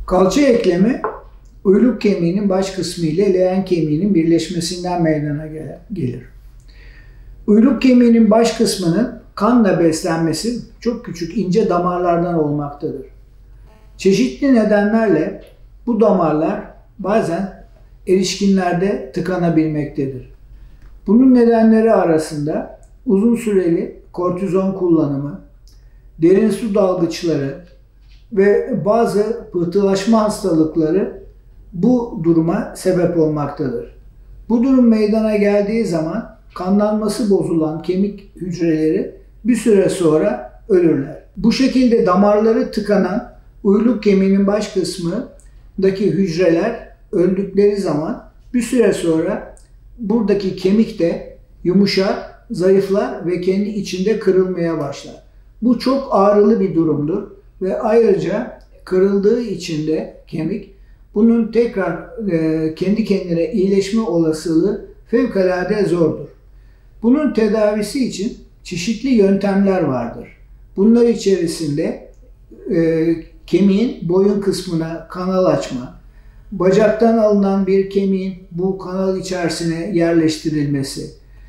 Kalça eklemi, uyluk kemiğinin baş kısmı ile leğen kemiğinin birleşmesinden meydana gelir. Uyluk kemiğinin baş kısmının kanla beslenmesi çok küçük ince damarlardan olmaktadır. Çeşitli nedenlerle bu damarlar bazen erişkinlerde tıkanabilmektedir. Bunun nedenleri arasında uzun süreli kortizon kullanımı, derin su dalgıçları ve bazı pıhtılaşma hastalıkları bu duruma sebep olmaktadır. Bu durum meydana geldiği zaman kanlanması bozulan kemik hücreleri bir süre sonra ölürler. Bu şekilde damarları tıkanan uyluk kemiğinin baş kısmındaki hücreler öldükleri zaman bir süre sonra buradaki kemik de yumuşar, zayıflar ve kendi içinde kırılmaya başlar. Bu çok ağrılı bir durumdur ve ayrıca kırıldığı için de kemik bunun tekrar kendi kendine iyileşme olasılığı fevkalade zordur. Bunun tedavisi için çeşitli yöntemler vardır. Bunlar içerisinde kemiğin boyun kısmına kanal açma, bacaktan alınan bir kemiğin bu kanal içerisine yerleştirilmesi,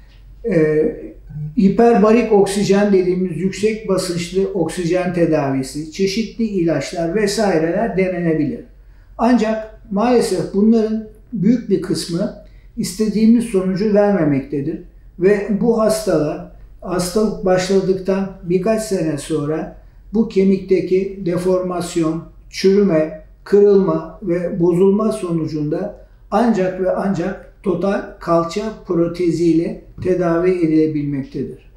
hiperbarik oksijen dediğimiz yüksek basınçlı oksijen tedavisi, çeşitli ilaçlar vesaireler denenebilir. Ancak maalesef bunların büyük bir kısmı istediğimiz sonucu vermemektedir ve bu hastalık başladıktan birkaç sene sonra bu kemikteki deformasyon, çürüme, kırılma ve bozulma sonucunda ancak ve ancak total kalça proteziyle tedavi edilebilmektedir.